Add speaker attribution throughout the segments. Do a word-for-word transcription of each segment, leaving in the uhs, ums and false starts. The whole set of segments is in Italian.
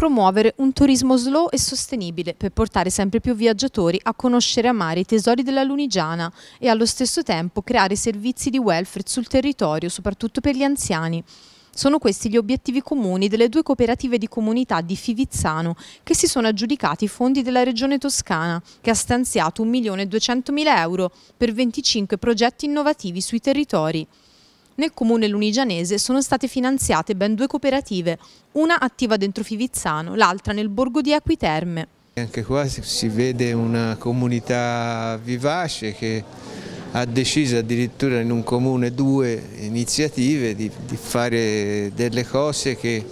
Speaker 1: promuovere un turismo slow e sostenibile per portare sempre più viaggiatori a conoscere e amare i tesori della Lunigiana e allo stesso tempo creare servizi di welfare sul territorio, soprattutto per gli anziani. Sono questi gli obiettivi comuni delle due cooperative di comunità di Fivizzano che si sono aggiudicati i fondi della Regione Toscana, che ha stanziato un milione duecentomila euro per venticinque progetti innovativi sui territori. Nel comune lunigianese sono state finanziate ben due cooperative, una attiva dentro Fivizzano, l'altra nel borgo di Equiterme.
Speaker 2: Anche qua si vede una comunità vivace che ha deciso addirittura in un comune due iniziative di, di fare delle cose che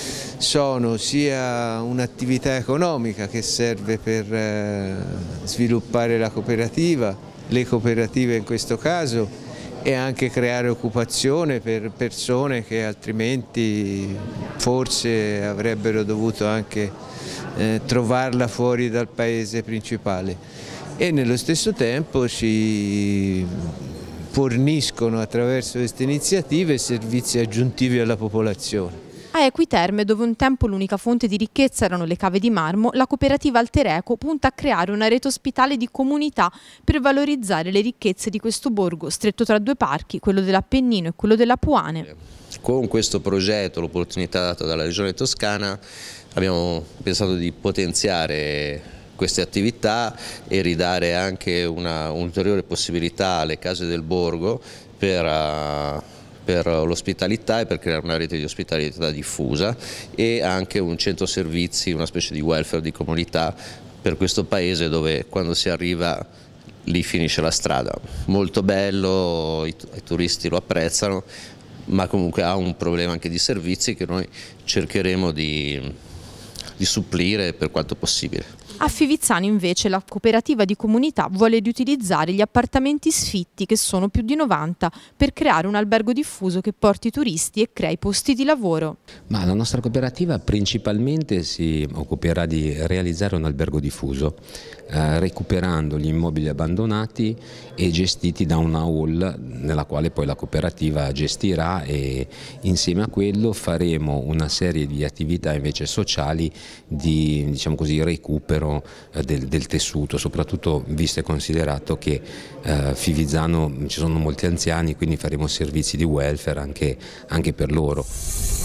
Speaker 2: sono sia un'attività economica che serve per eh, sviluppare la cooperativa, le cooperative in questo caso, e anche creare occupazione per persone che altrimenti forse avrebbero dovuto anche eh, trovarla fuori dal paese principale. E nello stesso tempo ci forniscono attraverso queste iniziative servizi aggiuntivi alla popolazione.
Speaker 1: A Equiterme, dove un tempo l'unica fonte di ricchezza erano le cave di marmo, la cooperativa Altereco punta a creare una rete ospitale di comunità per valorizzare le ricchezze di questo borgo, stretto tra due parchi, quello dell'Appennino e quello della Puane.
Speaker 3: Con questo progetto, l'opportunità data dalla Regione Toscana, abbiamo pensato di potenziare queste attività e ridare anche una ulteriore possibilità alle case del borgo per, uh, per l'ospitalità e per creare una rete di ospitalità diffusa e anche un centro servizi, una specie di welfare di comunità per questo paese dove quando si arriva lì finisce la strada. Molto bello, i, i turisti lo apprezzano, ma comunque ha un problema anche di servizi che noi cercheremo di, di supplire per quanto possibile.
Speaker 1: A Fivizzano invece la cooperativa di comunità vuole riutilizzare gli appartamenti sfitti, che sono più di novanta, per creare un albergo diffuso che porti turisti e crei posti di lavoro.
Speaker 4: Ma la nostra cooperativa principalmente si occuperà di realizzare un albergo diffuso, eh, recuperando gli immobili abbandonati e gestiti da una hall nella quale poi la cooperativa gestirà, e insieme a quello faremo una serie di attività invece sociali di, diciamo così, recupero Del, del tessuto, soprattutto visto e considerato che eh, Fivizzano ci sono molti anziani, quindi faremo servizi di welfare anche, anche per loro.